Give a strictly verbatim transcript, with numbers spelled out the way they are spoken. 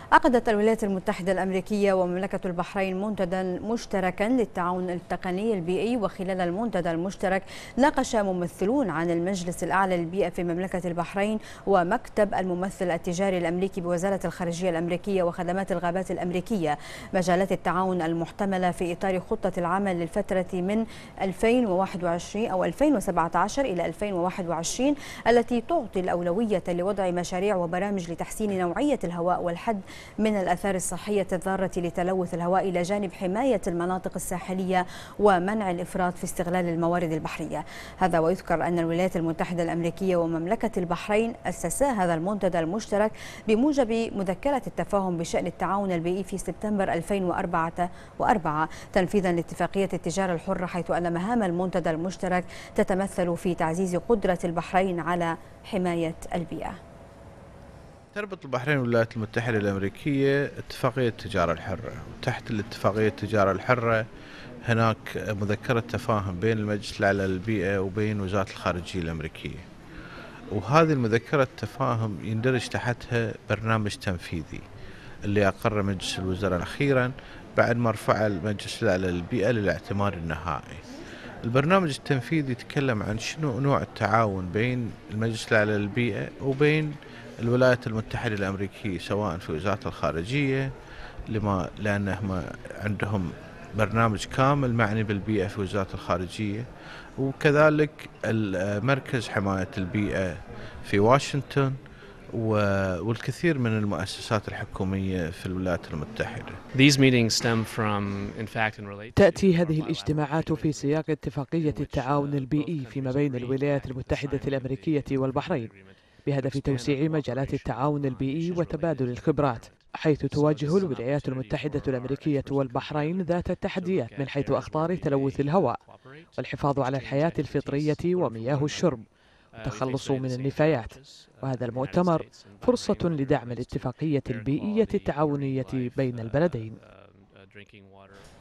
عقدت الولايات المتحدة الأمريكية ومملكة البحرين منتدى مشتركا للتعاون التقني البيئي، وخلال المنتدى المشترك ناقش ممثلون عن المجلس الأعلى للبيئة في مملكة البحرين ومكتب الممثل التجاري الأمريكي بوزارة الخارجية الأمريكية وخدمات الغابات الأمريكية مجالات التعاون المحتملة في إطار خطة العمل للفترة من ألفين وواحد وعشرين أو ألفين وسبعة عشر إلى ألفين وواحد وعشرين، التي تعطي الأولوية لوضع مشاريع وبرامج لتحسين نوعية الهواء والحد من الآثار الصحية الضارة لتلوث الهواء، إلى جانب حماية المناطق الساحلية ومنع الإفراط في استغلال الموارد البحرية. هذا ويذكر أن الولايات المتحدة الأمريكية ومملكة البحرين أسسا هذا المنتدى المشترك بموجب مذكرة التفاهم بشأن التعاون البيئي في سبتمبر ألفين وأربعة تنفيذا لاتفاقية التجارة الحرة، حيث أن مهام المنتدى المشترك تتمثل في تعزيز قدرة البحرين على حماية البيئة. تربط البحرين والولايات المتحدة الأمريكية اتفاقية التجارة الحرة، وتحت الاتفاقية التجارة الحرة هناك مذكرة تفاهم بين المجلس الأعلى للبيئة وبين وزارة الخارجية الأمريكية، وهذه المذكرة التفاهم يندرج تحتها برنامج تنفيذي اللي أقر مجلس الوزراء أخيرا بعد ما رفع المجلس الأعلى للبيئة للاعتماد النهائي. البرنامج التنفيذي يتكلم عن شنو نوع التعاون بين المجلس الأعلى للبيئة وبين الولايات المتحدة الأمريكية، سواء في وزارة الخارجية لما لأنهم عندهم برنامج كامل معني بالبيئة في وزارة الخارجية، وكذلك مركز حماية البيئة في واشنطن والكثير من المؤسسات الحكومية في الولايات المتحدة. تأتي هذه الاجتماعات في سياق اتفاقية التعاون البيئي فيما بين الولايات المتحدة الأمريكية والبحرين بهدف توسيع مجالات التعاون البيئي وتبادل الخبرات، حيث تواجه الولايات المتحدة الأمريكية والبحرين ذات التحديات من حيث أخطار تلوث الهواء والحفاظ على الحياة الفطرية ومياه الشرب والتخلص من النفايات. وهذا المؤتمر فرصة لدعم الاتفاقية البيئية التعاونية بين البلدين.